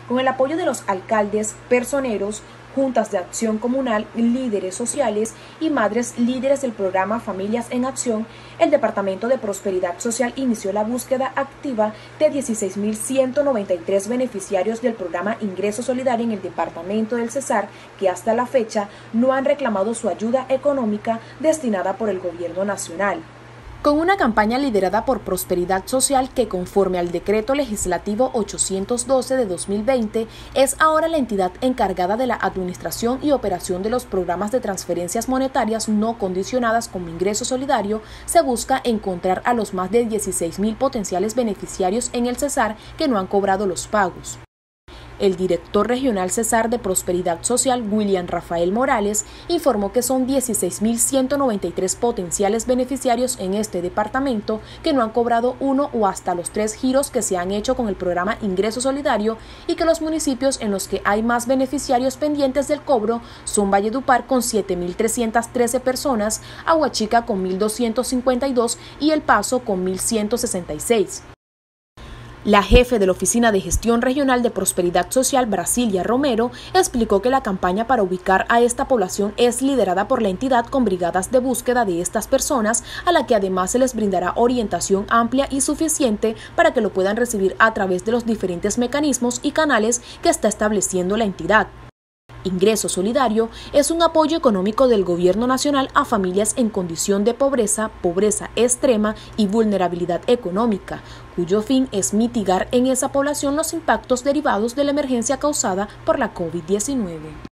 Con el apoyo de los alcaldes, personeros, juntas de acción comunal, líderes sociales y madres líderes del programa Familias en Acción, el Departamento de Prosperidad Social inició la búsqueda activa de 16.193 beneficiarios del programa Ingreso Solidario en el departamento del Cesar, que hasta la fecha no han reclamado su ayuda económica destinada por el gobierno nacional. Con una campaña liderada por Prosperidad Social que, conforme al Decreto Legislativo 812 de 2020, es ahora la entidad encargada de la administración y operación de los programas de transferencias monetarias no condicionadas como ingreso solidario, se busca encontrar a los más de 16.000 potenciales beneficiarios en el Cesar que no han cobrado los pagos. El director regional Cesar de Prosperidad Social, William Rafael Morales, informó que son 16.193 potenciales beneficiarios en este departamento que no han cobrado uno o hasta los 3 giros que se han hecho con el programa Ingreso Solidario y que los municipios en los que hay más beneficiarios pendientes del cobro son Valledupar con 7.313 personas, Aguachica con 1.252 y El Paso con 1.166. La jefe de la Oficina de Gestión Regional de Prosperidad Social, Brasilia Romero, explicó que la campaña para ubicar a esta población es liderada por la entidad con brigadas de búsqueda de estas personas, a la que además se les brindará orientación amplia y suficiente para que lo puedan recibir a través de los diferentes mecanismos y canales que está estableciendo la entidad. Ingreso Solidario es un apoyo económico del Gobierno Nacional a familias en condición de pobreza, pobreza extrema y vulnerabilidad económica, cuyo fin es mitigar en esa población los impactos derivados de la emergencia causada por la COVID-19.